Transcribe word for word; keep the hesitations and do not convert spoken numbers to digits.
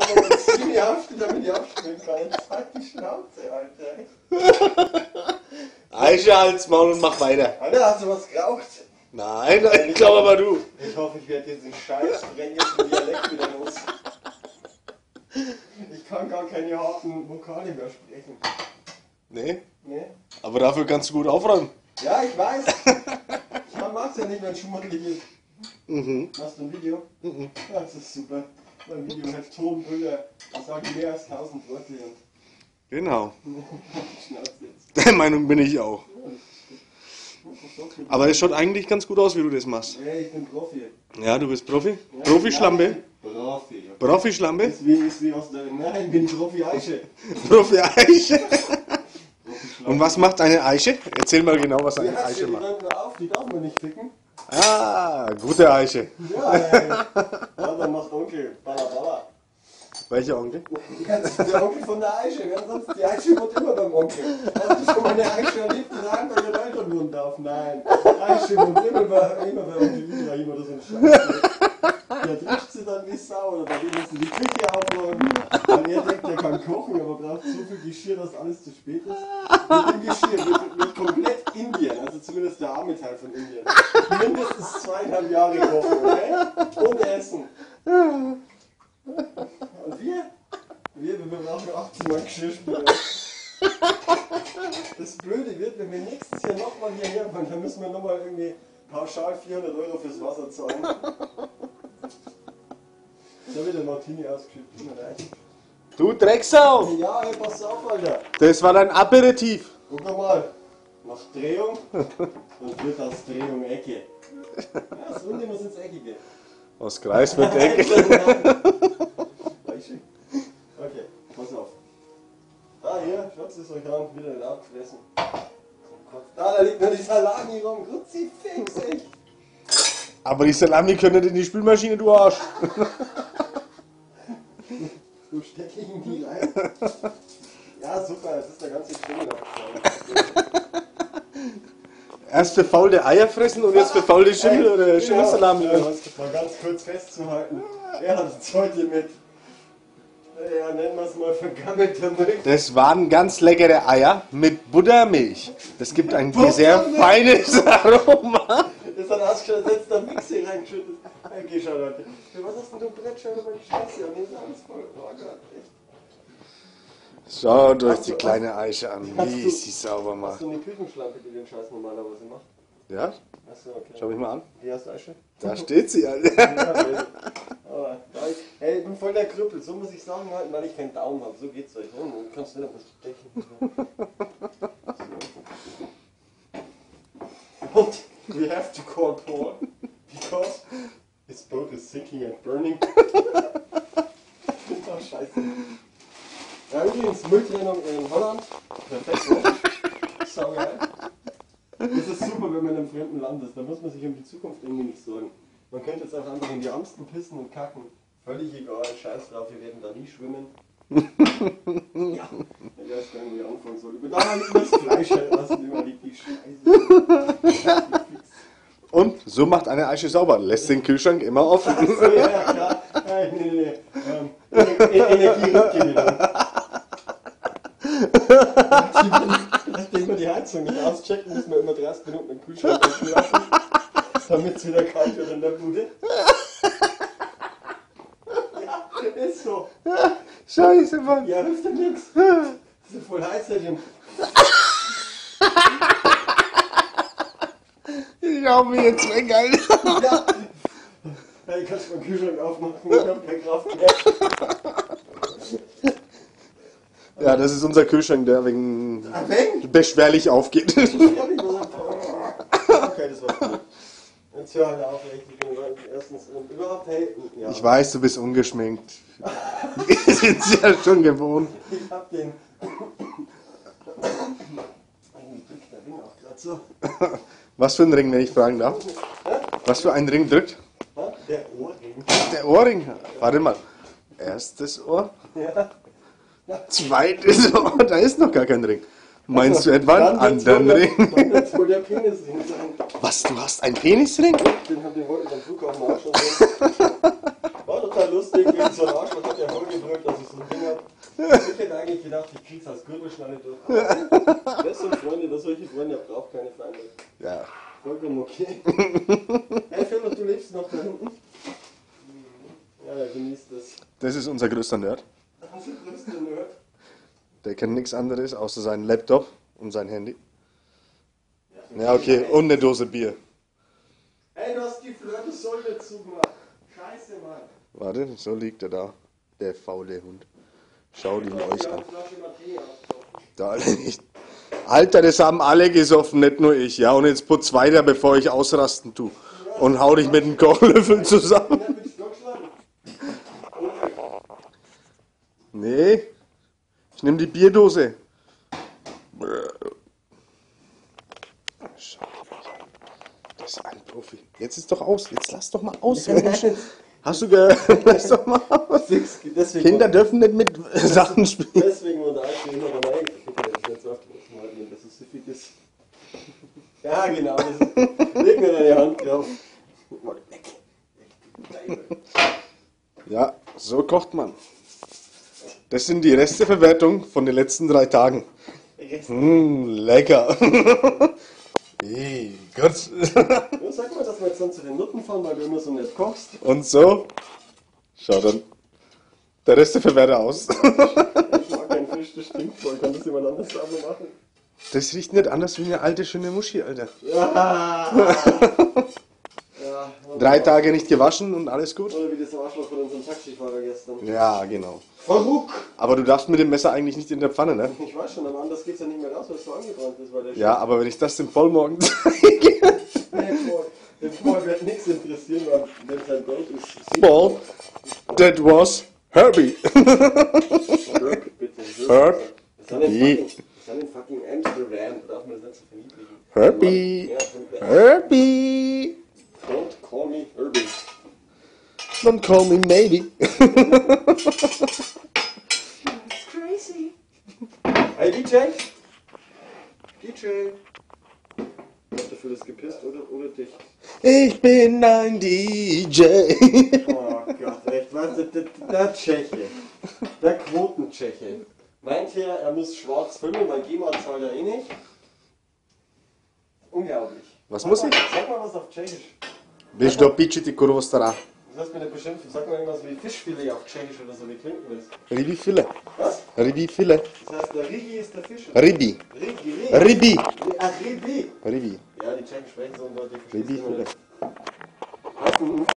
mal mein Zini aufstehen, damit ich aufspringen kann. Jetzt halt die Schnauze, Alter. Eiche, halt's Maul und mach weiter. Alter, hast du was geraucht? Nein, ich glaube aber du. Ich hoffe, ich werde diesen scheiß fränkischen Dialekt wieder los. Ich kann gar keine harten Vokale mehr sprechen. Nee? Nee? Aber dafür kannst du gut aufräumen. Ja, ich weiß. Man mag es ja nicht, wenn es schmuddelig ist. Mhm. Hast du ein Video? Mhm. Ja, das ist super. Mein Video hat Tonbilder, das sagen mehr als tausend Worte. Genau. Schnauze jetzt. Der Meinung bin ich auch. Aber es schaut eigentlich ganz gut aus, wie du das machst. Ja, ich bin Profi. Ja, du bist Profi? Ja, Profi-Schlampe? Profi. Profi-Schlampe? Ist wie, ist wie aus der... Nein, ich bin Profi-Eiche. Profi-Eiche? Und was macht eine Eiche? Erzähl mal genau, was eine Ja, Eiche die macht. räumt auf, die darf man nicht ficken. Ah, gute Eiche. Ja, ey. Ja, dann macht Onkel Balla Balla. Welcher Onkel? Ja, das ist der Onkel von der Eiche. Wer sonst? Die Eiche wird immer beim Onkel. Hast du schon mal eine Eiche erlebt, die sagen, bei ihren Eltern wohnen darf? Nein. Eiche wird immer bei, immer bei Onkel Ibrahim oder so ein Scheiß. Ja, trifft sie dann wie Sau oder bei dem müssen die Küche aufräumen. Weil er denkt, er kann kochen, aber braucht so viel Geschirr, dass alles zu spät ist. Mit dem Geschirr wird, wird komplett Indien, also zumindest der arme Teil von Indien. Mindestens zweieinhalb Jahre kochen, okay? Und essen. Und wir? Wir, wir brauchen achtzehn Mal Geschirrspüler. Das Blöde wird, wenn wir nächstes Jahr nochmal hierher fahren, dann müssen wir nochmal irgendwie pauschal vierhundert Euro fürs Wasser zahlen. So wird der Martini ausgeschüttet. Du Drecksau! Ja, ey, pass auf, Alter. Das war dein Aperitif. Guck doch mal. Nach Drehung und wird aus Drehung Ecke. Ja, das Runde muss ins Eckige. Aus Kreis wird Ecke. Okay, pass auf. Da, hier, schaut es euch an, wieder nicht abgefressen. Da, da liegt nur die Salami rum. Kruzifix, echt. Aber die Salami können nicht in die Spülmaschine, du Arsch. So stecke ich in die rein. Ja, super, jetzt ist der ganze Schimmel abgefallen. Erst für faule Eier fressen und jetzt für faule Schimmel oder Genau. Schimmelsalami. Ja, mal ganz kurz festzuhalten. Er hat es heute mit, ja, nennen wir es mal vergammelter Milch. Das waren ganz leckere Eier mit Buttermilch. Das gibt ein sehr feines Aroma. Das hat ausgeschaut, als hättest du da Mixi reingeschüttet. Hey, geh schon, Leute. Was hast denn du Brettscheibe bei die Scheiße? Und hier ist alles voll. Oh Gott, echt. Schaut euch Hast die du- kleine Eiche an, Hast wie du- sie sauber Hast macht. du eine Küchenschlampe, die den Scheiß normalerweise macht? Ja? Achso, okay. Schau mich mal an. Wie hast du Eiche? Da steht sie, Alter. Ja, okay. Aber da ich, hey, ich bin voll der Krüppel, so muss ich sagen halten, weil ich keinen Daumen habe. So geht's euch. Oh, du kannst nicht auf das stechen. So. Und we have to call Paul because his boat is sinking and burning. Oh, scheiße. Ja, übrigens, Mülltrennung in Holland. Perfekt, ne? Sau geil. Das ist super, wenn man in einem fremden Land ist. Da muss man sich um die Zukunft irgendwie nicht sorgen. Man könnte jetzt auch einfach in die Amstel pissen und kacken. Völlig egal, scheiß drauf, wir werden da nie schwimmen. Ja, ich weiß gar nicht, wo ich anfangen soll. Über da liegt das Fleisch halt lassen, immer liegt die Scheiße. Und so macht eine Eiche sauber. Lässt den Kühlschrank immer offen. So, ja, ja, klar. Ja, nee, nee, nee. Ähm, Ener- E- Energierückgewinnung. Nachdem wir die Heizung nicht auschecken, müssen wir immer dreißig Minuten im Kühlschrank offen lassen, damit es wieder kalt wird in der Bude. Ja, ist so. Scheiße, Mann. Ja, hilft ja nichts. Das ist voll heiß, Herrchen. Ich hau mir jetzt weg, Alter. Ja. Hey, kannst du mal den Kühlschrank aufmachen? Ich hab keine Kraft mehr. Ja, das ist unser Kühlschrank, der wegen Ah, wenn? beschwerlich aufgeht. Ich hab nicht gesagt. Okay, das war's gut. Jetzt hör halt auf, echt. Ich bin erstens und überhaupt, hey. Ja. Ich weiß, du bist ungeschminkt. Wir sind es ja schon gewohnt. Ich hab den. Eigentlich drückt der Ring auch gerade so. Was für ein Ring, wenn ich fragen darf? Was für ein Ring drückt? Ha? Der Ohrring. Der Ohrring. Warte mal. Erstes Ohr, Ja. zweites Ohr, da ist noch gar kein Ring. Meinst du etwa einen Dann wird's anderen wohl der- Ring? Dann wird wohl der Penisring sein. Was, du hast einen Penisring? Den, hab- den wollte ich am Flughafen auch schon sehen. War total lustig, wie so ein Arschloch hat der vollgedrückt. gedacht, ich krieg's als Gürtelschnalle durch. Das sind Freunde, das solche Freunde, ihr braucht keine Feinde. Ja. Vollkommen okay. Hey Philipp, du lebst noch da hinten? Ja, er genießt das. Das ist unser größter Nerd. Unser größter Nerd. Der kennt nichts anderes außer seinen Laptop und sein Handy. Ja, okay, und eine Dose Bier. Ey, du hast die Flirte Säule zugemacht. Scheiße, Mann. Warte, so liegt er da. Der faule Hund. Schaut ihn euch an. Da alle nicht. Alter, das haben alle gesoffen, nicht nur ich. Ja, und jetzt putz weiter, bevor ich ausrasten tu. Und hau dich mit dem Kochlöffel zusammen. Nee, ich nehme die Bierdose. Das ist ein Profi. Jetzt ist doch aus. Jetzt lass doch mal aus. Hast du gehört? Lass doch mal aus. Deswegen Kinder dürfen nicht mit Sachen spielen. Deswegen wurde Alter immer dabei. Das ist süffig ist. Ja, genau. Leg mir deine Hand drauf. Ja, so kocht man. Das sind die Resteverwertung von den letzten drei Tagen. Mmh, lecker. Hey, Gott. Ja, sag mal, dass wir jetzt dann zu den Nutten fahren, weil du immer so nett kochst. Und so. Schau dann. Der Resteverwerter aus. Ich mag keinen Fisch, das stinkt voll. Kann das jemand anders aber machen? Das riecht nicht anders wie eine alte, schöne Muschi, Alter. Ja. Ja, Drei Tage nicht gewaschen und alles gut? oder wie das Arschloch von unserem Taxifahrer gestern. Ja, genau. Verruck! Aber du darfst mit dem Messer eigentlich nicht in der Pfanne, ne? Ich weiß schon, aber anders geht's ja nicht mehr raus, weil es so angebrannt ist. Weil der Ja, aber wenn ich das dem Vollmorgen zeige. Den Paul wird nichts interessieren, weil wenn es ein Gold ist. Paul, that was Herbie. Herb, bitte. Herb? Das ist ein Nee. fucking, das ist ein fucking Amsterdam. Da darf man das nicht so verniedlichen. Herbie. Ja, Herbie. don't call me Herbie. Don't call me maybe. It's crazy. Hey D J? D J? Hat dafür das gepisst oder, oder dich? Ich bin ein D J. Oh Gott, echt, weißt du, der, der Tscheche, der Quotentscheche, meint ja, er muss schwarz filmen, weil GEMA zahlt er eh nicht. Unglaublich. Was Sag muss mal, ich? Sag mal was auf Tschechisch. Bist du bitte kurwa stara? Du hast mir nicht beschimpft, sag mal irgendwas wie Fischfilet auf Tschechisch oder so, wie klingt das? Ribi Fille. Was? Ribi Fille. Das heißt, der Rigi ist der Fisch. oder? Ribi. Rigi, Ribi. Ach, Ribi. Ribi. Ja, die Tschechen sprechen so und Leute, ich verstehe Ribi es immer Fille. nicht. Hast du